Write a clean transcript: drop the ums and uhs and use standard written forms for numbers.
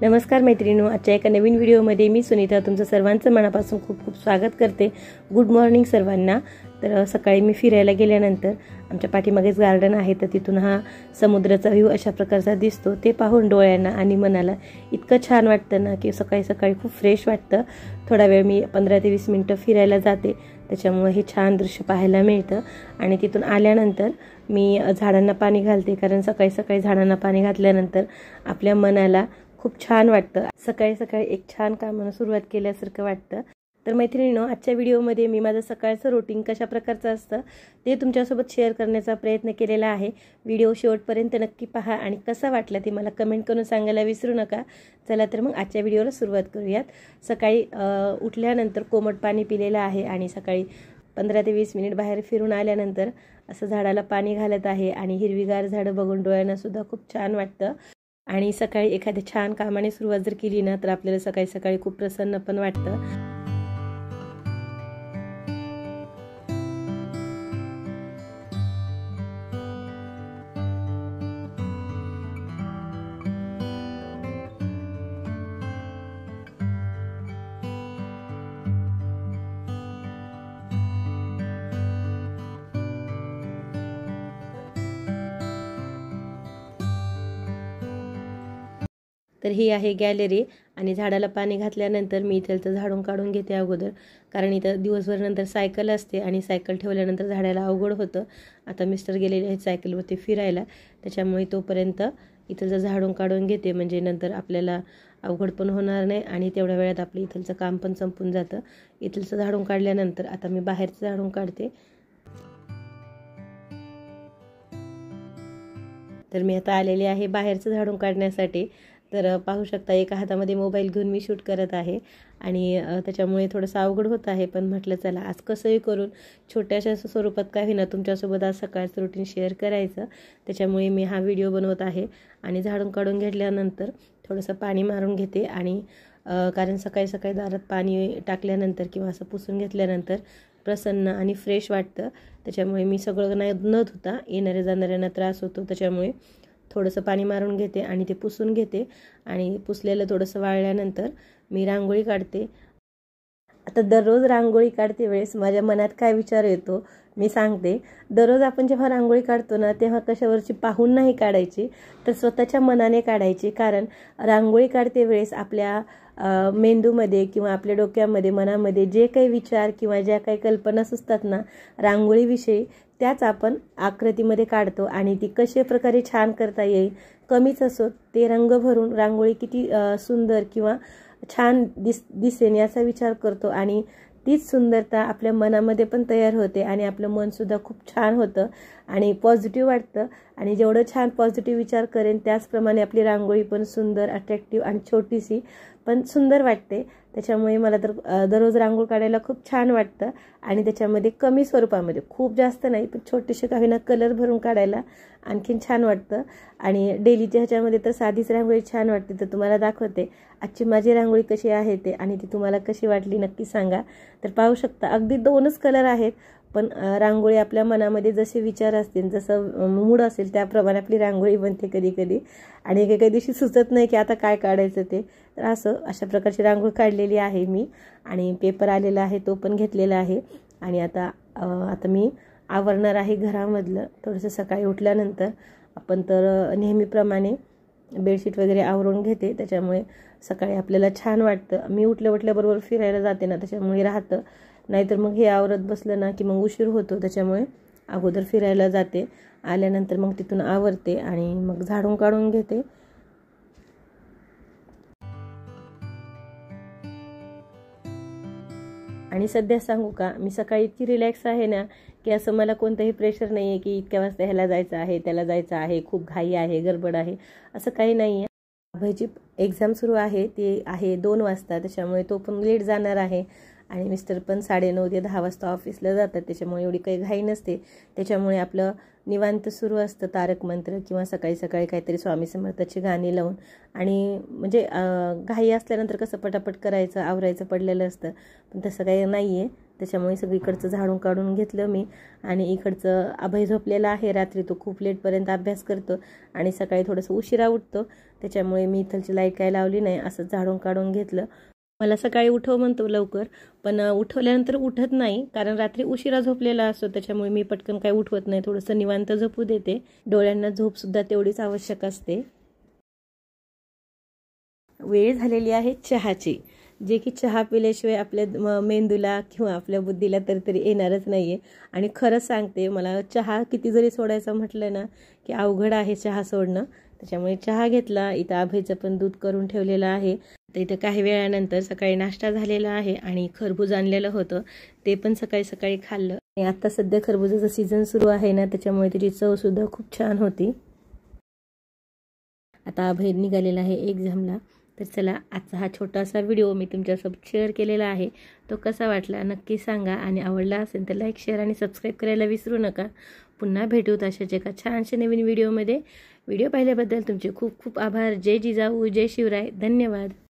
नमस्कार मैत्रिणींनो, आजच्या एका नवीन व्हिडिओमध्ये मी सुनीता तुमचं सर्वांचं मनापासून खूप खूप स्वागत करते। गुड मॉर्निंग सर्वांना। तर सकाळी मी फिरायला गेल्यानंतर आमच्या पाठीमागेच गार्डन आहे, तर तिथून हा समुद्राचा व्ह्यू अशा प्रकारचा दिसतो। ते पाहून डोळ्यांना आणि मनाला इतकं छान वाटतं ना की सकाळी सकाळी खूप फ्रेश वाटतं। थोडा वेळ मी 15 ते 20 मिनिटं फिरायला जाते, त्याच्यामुळे हे छान दृश्य पाहायला मिळतं। आणि तिथून आल्यानंतर मी झाडांना पाणी घालते, कारण सकाळी सकाळी झाडांना पाणी घातल्यानंतर आपल्या मनाला खूप छान वाटतं। सकाळी सकाळी एक छान कामाला सुरुवात केल्यासारखं वाटतं। तर मैत्रिणींनो, आजच्या व्हिडिओमध्ये मी माझं सकाळचं रुटीन कशा प्रकारचं असतं ते तुमच्यासोबत शेअर करण्याचा प्रयत्न केलेला आहे। व्हिडिओ शेवटपर्यंत नक्की पहा आणि कसा वाटला ते मला कमेंट करून सांगायला विसरू नका। चला तर मग आजच्या व्हिडिओला सुरुवात करूयात। सकाळी उठल्यानंतर कोमट पाणी पिलेलं आहे आणि सकाळी 15 ते 20 मिनिट बाहेर फिरून आल्यानंतर असं झाडाला पाणी घालत आहे आणि हिरवीगार झाडं बघून डोळ्यांना सुद्धा खूप छान वाटतं। आणि सकाळी एखाद्या छान कामाने सुरुवात जर केली ना तर आपल्याला सकाळी सकाळी खूप प्रसन्न पण वाटतं। तर ही आहे गॅलरी आणि झाडाला पाणी घातल्यानंतर मी इथलं झाडून काढून घेते अगोदर, कारण इथं दिवसभर नंतर सायकल असते आणि सायकल ठेवल्यानंतर झाडाला अवघड होतं। आता मिस्टर गेलेले आहेत सायकलवरती फिरायला, त्याच्यामुळे तोपर्यंत इथलं झाडून काढून घेते, म्हणजे नंतर आपल्याला अवघड पण होणार नाही आणि तेवढ्या वेळात आपलं इथलचं काम पण संपून जातं। इथलचं झाडून काढल्यानंतर आता मी बाहेरचं झाडून काढते। तर मी आता आलेले आहे बाहेरचं झाडून काढण्यासाठी। तर पाहू शकता एका हातामध्ये मोबाईल घेऊन मी शूट करत आहे आणि त्याच्यामुळे थोडंसं अवघड होत आहे, पण म्हटलं चला आज कसंही करून छोट्याशा स्वरूपात काय होईना तुमच्यासोबत आज सकाळचं रुटीन शेअर करायचं, त्याच्यामुळे मी हा व्हिडिओ बनवत आहे। आणि झाडून काढून घेतल्यानंतर थोडंसं पाणी मारून घेते आणि कारण सकाळी सकाळी दारात पाणी टाकल्यानंतर किंवा असं पुसून घेतल्यानंतर प्रसन्न आणि फ्रेश वाटतं। त्याच्यामुळे मी सगळं न धुता येणाऱ्या जाणाऱ्यांना त्रास होतो, त्याच्यामुळे थोडंसं पाणी मारून घेते आणि ते पुसून घेते आणि पुसलेलं थोडंसं वाळल्यानंतर मी रांगोळी काढते। आता दररोज रांगोळी काढते वेळेस माझ्या मनात काय विचार येतो मी सांगते। दररोज आपण जेव्हा रांगोळी काढतो ना तेव्हा कशावरची पाहून नाही काढायची, तर स्वतःच्या मनाने काढायची। कारण रांगोळी काढते वेळेस आपल्या मेंदूमध्ये किंवा आपल्या डोक्यामध्ये मनामध्ये जे काही विचार किंवा ज्या काही कल्पना सुचतात ना रांगोळीविषयी, त्याच आपण आकृतीमध्ये काढतो आणि ती कशा प्रकारे छान करता येईल, कमीच असो ते रंग भरून रांगोळी किती सुंदर किंवा छान दिसेल याचा विचार करतो आणि तीच सुंदरता आपल्या मनामध्ये पण तयार होते आणि आपलं मनसुद्धा खूप छान होतं आणि पॉझिटिव्ह वाटतं। आणि जेवढं छान पॉझिटिव्ह विचार करेन त्याचप्रमाणे आपली रांगोळी पण सुंदर, अट्रॅक्टिव्ह आणि छोटीशी पण सुंदर वाटते। त्याच्यामुळे मला तर दररोज रांगोळी काढायला खूप छान वाटतं आणि त्याच्यामध्ये कमी स्वरूपामध्ये, खूप जास्त नाही पण छोटेसे काही ना कलर भरून काढायला आणखीन छान वाटतं। आणि डेलीच्या ह्याच्यामध्ये तर साधीच रांगोळी छान वाटते। तर तुम्हाला दाखवते आजची माझी रांगोळी कशी आहे ते आणि ती तुम्हाला कशी वाटली नक्की सांगा। तर पाहू शकता अगदी 2च कलर आहेत, पण रांगोळी आपल्या मनामध्ये जसे विचार असतील, जसं मूड असेल त्याप्रमाणे आपली रांगोळी बनते कधी कधी। आणि एका दिवशी सुचत नाही की आता काय काढायचं ते, तर अशा प्रकारची रांगोळी काढलेली आहे मी आणि पेपर आलेला आहे तो पण घेतलेला आहे। आणि आता मी आवरणार आहे घरामधलं थोडंसं। सकाळी उठल्यानंतर आपण तर नेहमीप्रमाणे बेडशीट वगैरे आवरून घेते, त्याच्यामुळे सकाळी आपल्याला छान वाटतं। मी उठल्याबरोबर फिरायला जाते ना त्याच्यामुळे राहतं, नाहीतर मग हे आवरत बसलं ना की मग उशीर होतो, त्याच्यामुळे अगोदर फिरायला जाते। आल्यानंतर मग तिथून आवरते आणि मग झाडून काढून घेते। आणि सध्या सांगू का, मी सकाळी इतकी रिलॅक्स आहे ना की असं मला कोणतंही प्रेशर नाही आहे की इतक्या वाजता ह्याला जायचं आहे, त्याला जायचं आहे, खूप घाई आहे, गडबड आहे, असं काही नाही आहे। अभयची एक्झाम सुरू आहे, ती आहे 2 वाजता, त्याच्यामुळे तो पण लेट जाणार आहे आणि मिस्टर पण 9:30 ते 10 वाजता ऑफिसला जातात, त्याच्यामुळे एवढी काही घाई नसते। त्याच्यामुळे आपलं निवांत सुरू असतं तारक मंत्र किंवा सकाळी सकाळी काहीतरी स्वामी समर्थाची गाणी लावून. आणि म्हणजे घाई असल्यानंतर कसं पटापट करायचं, आवरायचं पडलेलं असतं, पण तसं काही नाही आहे. त्याच्यामुळे सगळीकडचं झाडून काढून घेतलं मी. आणि इकडचं अभय झोपलेला आहे. रात्री तो खूप लेटपर्यंत अभ्यास करतो आणि सकाळी थोडंसं उशिरा उठतो, त्याच्यामुळे मी इथलची लाईट काय लावली नाही, असं झाडून काढून घेतलं. मला सकाळी उठव म्हणतो लवकर, पण उठवल्यानंतर उठत नाही, कारण रात्री उशिरा झोपलेला असतो. त्याच्यामुळे मी पटकन काय उठवत नाही, थोडंसं निवांत झोपू देते. डोळ्यांना झोपसुद्धा तेवढीच आवश्यक असते. वेळ झालेली आहे चहाची, जे की चहा पिल्याशिवाय आपल्या मेंदूला किंवा आपल्या बुद्धीला तरी येणारच नाही आहे. आणि खरंच सांगते, मला चहा किती जरी सोडायचं म्हटलं ना की अवघड आहे चहा सोडणं. त्याच्यामुळे चहा घेतला. इथं अभयचं पण दूध करून ठेवलेलं आहे. तर इथं काही वेळानंतर सकाळी नाश्ता झालेला आहे आणि खरबूज आणलेलं होतं, ते पण सकाळी सकाळी खाल्लं. आणि आता सध्या खरबुजाचं सीझन सुरू आहे ना, त्याच्यामुळे त्याची चवसुद्धा खूप छान होती. आता अभय निघालेला आहे एक्झामला. तर चला, आजचा हा छोटासा व्हिडिओ मी तुमच्यासोबत शेअर केलेला आहे. तो कसा वाटला नक्की सांगा, आणि आवडला असेल तर लाईक, शेअर आणि सबस्क्राईब करायला विसरू नका. पुन्हा भेटूत अशाच एका छानशा नवीन व्हिडिओमध्ये. व्हिडिओ पाहिल्याबद्दल तुमचे खूप खूप आभार. जय जिजाऊ, जय शिवराय, धन्यवाद.